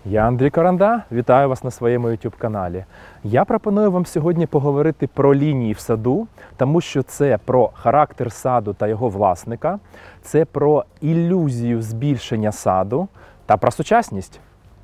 Я Андрій Каранда, вітаю вас на своєму YouTube каналі. Я пропоную вам сьогодні поговорити про лінії в саду, тому що це про характер саду та його власника, це про ілюзію збільшення саду та про сучасність.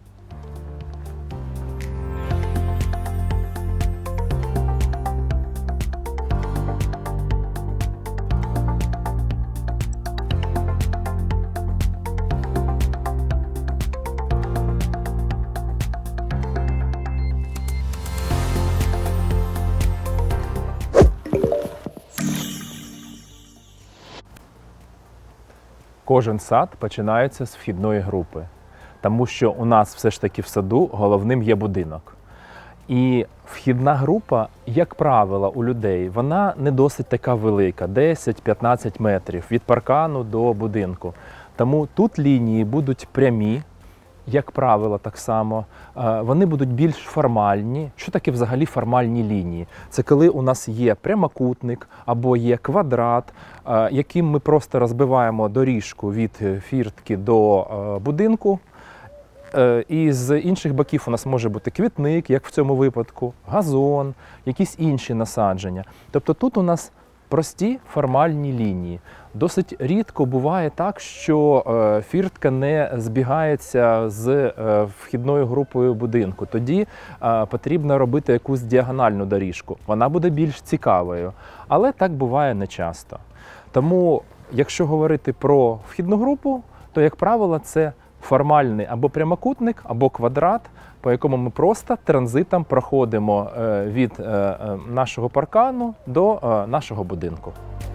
Кожен сад починається з вхідної групи, тому що у нас все ж таки в саду головним є будинок. І вхідна група, як правило, у людей, вона не досить така велика, 10-15 метрів від паркану до будинку. Тому тут лінії будуть прямі, як правило, так само. Вони будуть більш формальні. Що таке взагалі формальні лінії? Це коли у нас є прямокутник або є квадрат, яким ми просто розбиваємо доріжку від фіртки до будинку. І з інших боків у нас може бути квітник, як в цьому випадку, газон, якісь інші насадження. Тобто тут у нас прості формальні лінії. Досить рідко буває так, що фіртка не збігається з вхідною групою будинку. Тоді потрібно робити якусь діагональну доріжку. Вона буде більш цікавою, але так буває нечасто. Тому, якщо говорити про вхідну групу, то, як правило, це формальний або прямокутник, або квадрат, по якому ми просто транзитом проходимо від нашого паркану до нашого будинку.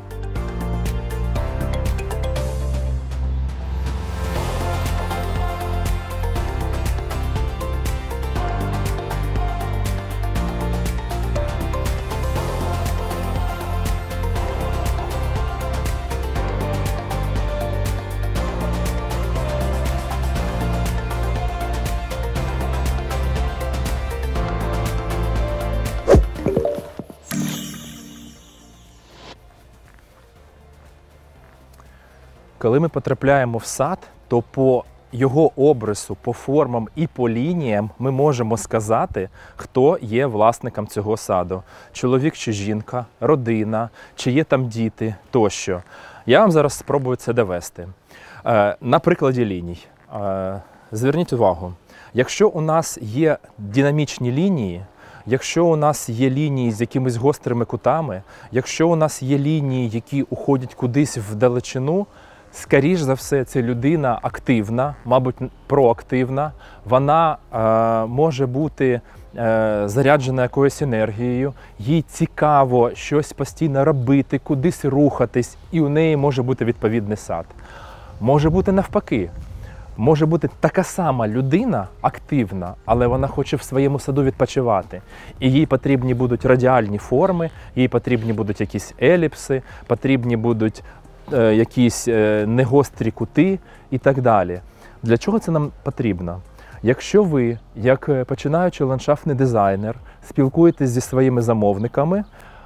Коли ми потрапляємо в сад, то по його обрису, по формам і по лініям ми можемо сказати, хто є власником цього саду. Чоловік чи жінка, родина, чи є там діти тощо. Я вам зараз спробую це довести. На прикладі ліній. Зверніть увагу, якщо у нас є динамічні лінії, якщо у нас є лінії з якимись гострими кутами, якщо у нас є лінії, які уходять кудись вдалечину, скоріш за все, це людина активна, мабуть, проактивна. Вона може бути заряджена якоюсь енергією, їй цікаво щось постійно робити, кудись рухатись, і у неї може бути відповідний сад. Може бути навпаки. Може бути така сама людина, активна, але вона хоче в своєму саду відпочивати. І їй потрібні будуть радіальні форми, їй потрібні будуть якісь еліпси, потрібні будуть якісь негострі кути і так далі. Для чого це нам потрібно? Якщо ви, як починаючий ландшафтний дизайнер, спілкуєтесь зі своїми замовниками,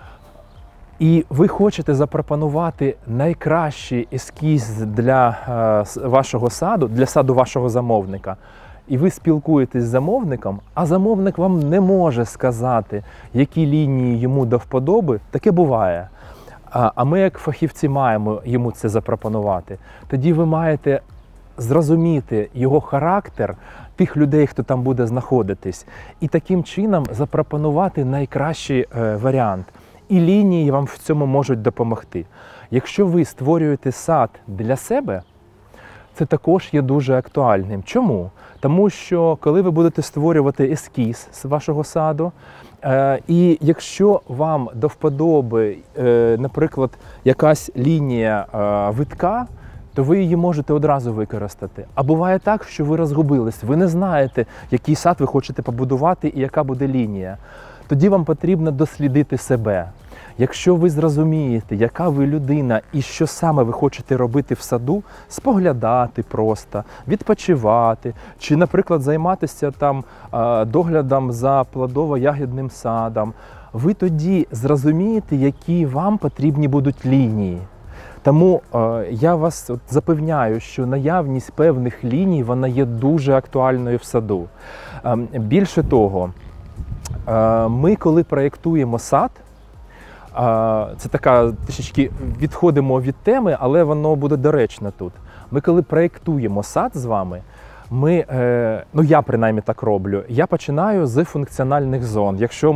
і ви хочете запропонувати найкращий ескіз для вашого саду, для саду вашого замовника, і ви спілкуєтесь з замовником, а замовник вам не може сказати, які лінії йому до вподоби, таке буває. А ми, як фахівці, маємо йому це запропонувати. Тоді ви маєте зрозуміти його характер, тих людей, хто там буде знаходитись, і таким чином запропонувати найкращий варіант. І лінії вам в цьому можуть допомогти. Якщо ви створюєте сад для себе, це також є дуже актуальним. Чому? Тому що, коли ви будете створювати ескіз з вашого саду, і якщо вам до вподоби, наприклад, якась лінія витка, то ви її можете одразу використати. А буває так, що ви розгубились, ви не знаєте, який сад ви хочете побудувати і яка буде лінія. Тоді вам потрібно дослідити себе. Якщо ви зрозумієте, яка ви людина і що саме ви хочете робити в саду, споглядати просто, відпочивати, чи, наприклад, займатися там доглядом за плодово-ягідним садом, ви тоді зрозумієте, які вам потрібні будуть лінії. Тому я вас запевняю, що наявність певних ліній, вона є дуже актуальною в саду. Більше того, ми коли проєктуємо сад, це така, трішечки відходимо від теми, але воно буде доречно тут. Ми коли проєктуємо сад з вами, ну я принаймні так роблю, я починаю з функціональних зон. Якщо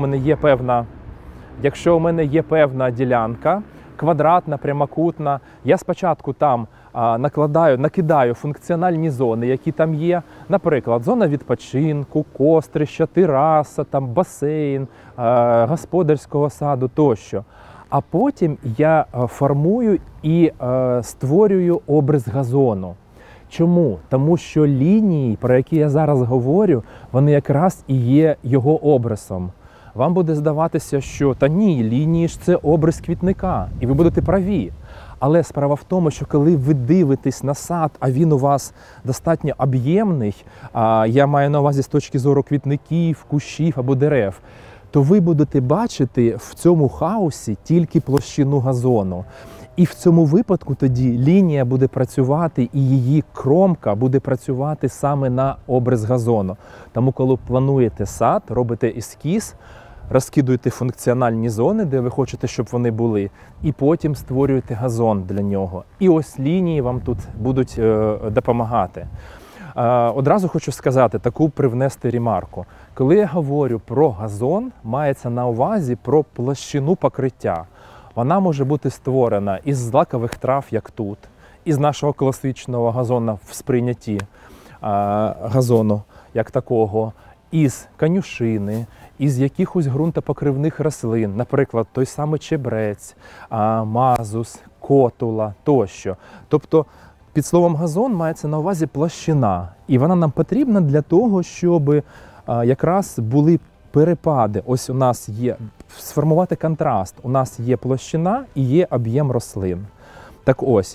у мене є певна ділянка, квадратна, прямокутна, я спочатку там накидаю функціональні зони, які там є. Наприклад, зона відпочинку, кострища, тераса, там басейн, господарського саду тощо. А потім я формую і створюю образ газону. Чому? Тому що лінії, про які я зараз говорю, вони якраз і є його образом. Вам буде здаватися, що та ні, лінії ж це образ квітника, і ви будете праві. Але справа в тому, що коли ви дивитесь на сад, а він у вас достатньо об'ємний, я маю на увазі з точки зору квітників, кущів або дерев, то ви будете бачити в цьому хаосі тільки площину газону. І в цьому випадку тоді лінія буде працювати і її кромка буде працювати саме на образ газону. Тому коли плануєте сад, робите ескіз, розкидуєте функціональні зони, де ви хочете, щоб вони були, і потім створюєте газон для нього. І ось лінії вам тут будуть допомагати. Одразу хочу сказати, таку привнести ремарку. Коли я говорю про газон, мається на увазі про площину покриття. Вона може бути створена із злакових трав, як тут, із нашого класичного газону в сприйнятті газону, як такого, із конюшини, із якихось ґрунтопокривних рослин, наприклад, той самий чебрець, мазус, котула тощо. Тобто під словом газон мається на увазі площина. І вона нам потрібна для того, щоб якраз були перепади. Ось у нас є, сформувати контраст. У нас є площина і є об'єм рослин. Так ось,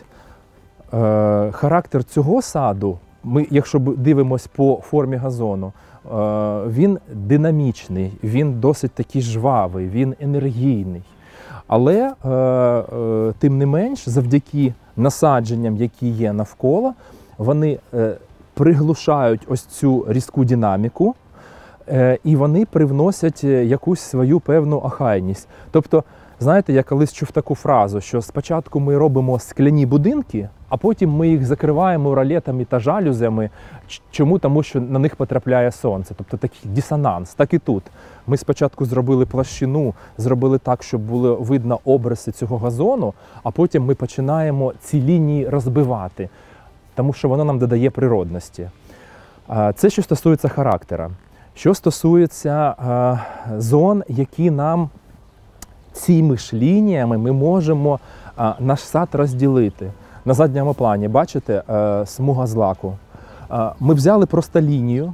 характер цього саду, ми, якщо дивимося по формі газону, він динамічний, він досить такий жвавий, він енергійний. Але, тим не менш, завдяки насадженням, які є навколо, вони приглушають ось цю різку динаміку, і вони привносять якусь свою певну охайність. Тобто, знаєте, я колись чув таку фразу, що спочатку ми робимо скляні будинки, а потім ми їх закриваємо ролетами та жалюзями. Чому? Тому що на них потрапляє сонце. Тобто такий дисонанс. Так і тут. Ми спочатку зробили площину, зробили так, щоб було видно обриси цього газону, а потім ми починаємо ці лінії розбивати, тому що воно нам додає природності. Це що стосується характера. Що стосується зон, які нам цими ж лініями ми можемо наш сад розділити. На задньому плані, бачите, смуга злаку. Ми взяли просто лінію,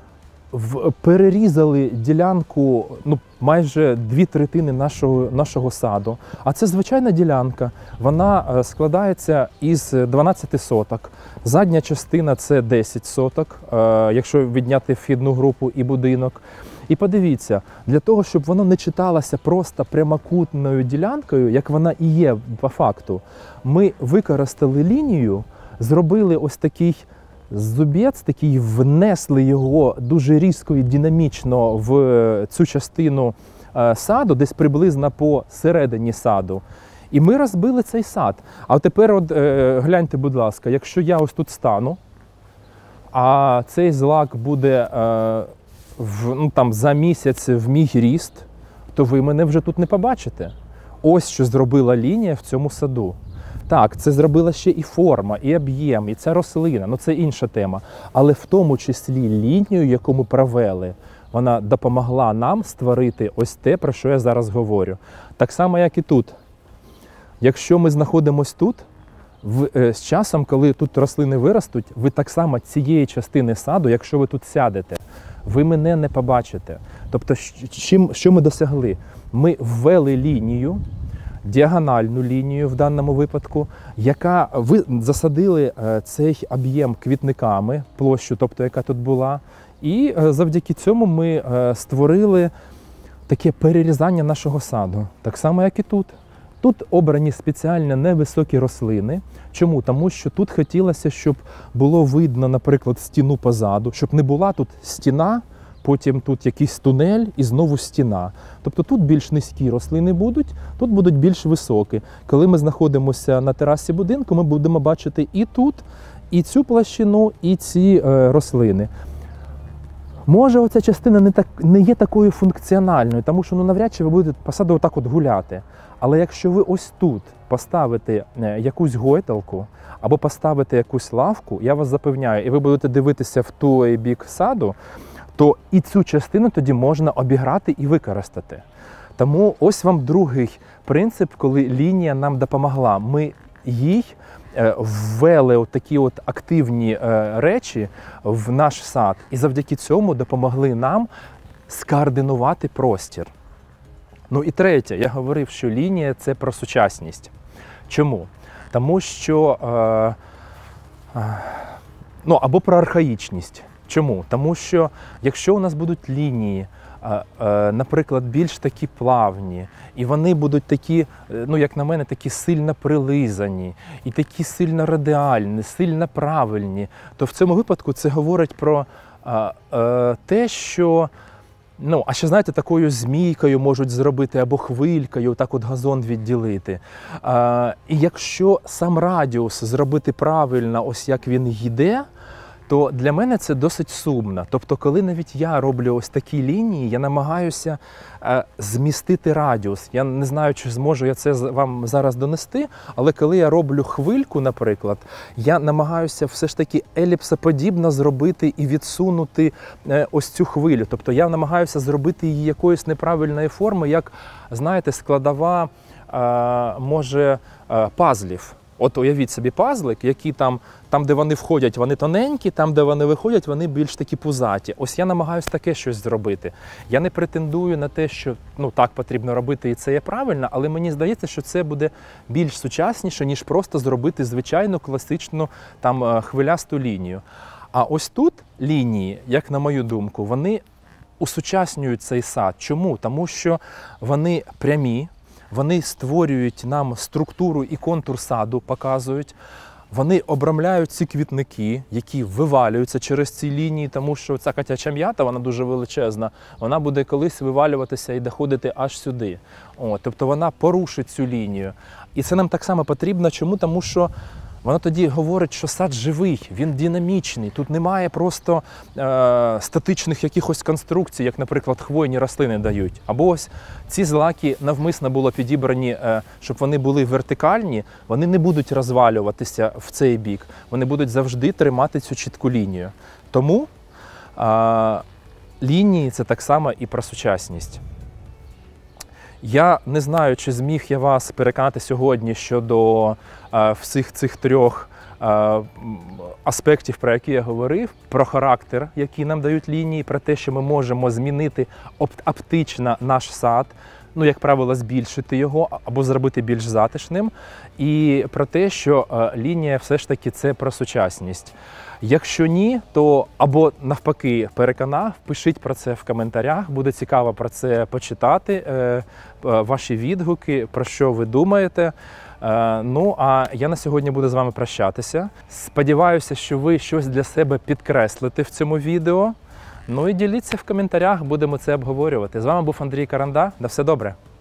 перерізали ділянку, ну, майже 2/3 нашого саду. А це звичайна ділянка, вона складається із 12 соток. Задня частина – це 10 соток, якщо відняти вхідну групу і будинок. І подивіться, для того, щоб воно не читалося просто прямокутною ділянкою, як вона і є по факту, ми використали лінію, зробили ось такий зубець, такий, внесли його дуже різко і динамічно в цю частину саду, десь приблизно по середині саду. І ми розбили цей сад. А тепер от, гляньте, будь ласка, якщо я ось тут стану, а цей злак буде за місяць в мій ріст, то ви мене вже тут не побачите. Ось що зробила лінія в цьому саду. Так, це зробила ще і форма, і об'єм, і ця рослина, ну це інша тема. Але в тому числі лінію, яку ми провели, вона допомогла нам створити ось те, про що я зараз говорю. Так само, як і тут. Якщо ми знаходимося тут, з часом, коли тут рослини виростуть, ви так само цієї частини саду, якщо ви тут сядете, ви мене не побачите. Тобто, що ми досягли? Ми ввели лінію, діагональну лінію в даному випадку, яка ви засадили цей об'єм квітниками, площу, тобто яка тут була, і завдяки цьому ми створили таке перерізання нашого саду. Так само, як і тут. Тут обрані спеціально невисокі рослини. Чому? Тому що тут хотілося, щоб було видно, наприклад, стіну позаду, щоб не була тут стіна, потім тут якийсь тунель і знову стіна. Тобто тут більш низькі рослини будуть, тут будуть більш високі. Коли ми знаходимося на терасі будинку, ми будемо бачити і тут, і цю площину, і ці рослини. Може, оця частина не є такою функціональною, тому що навряд чи ви будете по саду отак от гуляти. Але якщо ви ось тут поставите якусь гойдалку або поставите якусь лавку, я вас запевняю, і ви будете дивитися в той бік саду, то і цю частину тоді можна обіграти і використати. Тому ось вам другий принцип, коли лінія нам допомогла. Ми їй ввели такі от активні речі в наш сад і завдяки цьому допомогли нам скоординувати простір. Ну і третє, я говорив, що лінія – це про сучасність. Чому? Тому що, або про архаїчність. Чому? Тому що якщо у нас будуть лінії, наприклад, більш такі плавні, і вони будуть такі, як на мене, такі сильно прилизані, і такі сильно радіальні, сильно правильні, то в цьому випадку це говорить про те, що, а ще, знаєте, такою змійкою можуть зробити, або хвилькою, так от газон відділити. І якщо сам радіус зробити правильно, ось як він йде, то для мене це досить сумно. Тобто, коли навіть я роблю ось такі лінії, я намагаюся змістити радіус. Я не знаю, чи зможу я це вам зараз донести, але коли я роблю хвильку, наприклад, я намагаюся все ж таки еліпсоподібно зробити і відсунути ось цю хвилю. Тобто я намагаюся зробити її якоїсь неправильної форми, як, знаєте, складова, може, пазлів. От уявіть собі пазлик, які там, де вони входять, вони тоненькі, там, де вони виходять, вони більш такі пузаті. Ось я намагаюся таке щось зробити. Я не претендую на те, що так потрібно робити і це є правильно, але мені здається, що це буде більш сучасніше, ніж просто зробити звичайну класичну хвилясту лінію. А ось тут лінії, як на мою думку, вони усучаснюють цей сад. Чому? Тому що вони прямі, вони створюють нам структуру і контур саду, показують. Вони обрамляють ці квітники, які вивалюються через ці лінії, тому що ця котяча м'ята, вона дуже величезна, вона буде колись вивалюватися і доходити аж сюди. Тобто вона порушить цю лінію. І це нам так само потрібно. Чому? Тому що вона тоді говорить, що сад живий, він динамічний, тут немає просто статичних якихось конструкцій, як, наприклад, хвойні рослини дають. Або ось ці злаки навмисно було підібрані, щоб вони були вертикальні, вони не будуть розвалюватися в цей бік, вони будуть завжди тримати цю чітку лінію. Тому лінії – це так само і про сучасність. Я не знаю, чи зміг я вас переконати сьогодні щодо всіх цих трьох аспектів, про які я говорив, про характер, який нам дають лінії, про те, що ми можемо змінити оптично наш сад, як правило, збільшити його або зробити більш затишним, і про те, що лінія все ж таки це про сучасність. Якщо ні, то або навпаки переконав, пишіть про це в коментарях, буде цікаво про це почитати, ваші відгуки, про що ви думаєте. А я на сьогодні буду з вами прощатися. Сподіваюся, що ви щось для себе підкреслите в цьому відео. І діліться в коментарях, будемо це обговорювати. З вами був Андрій Каранда. На все добре!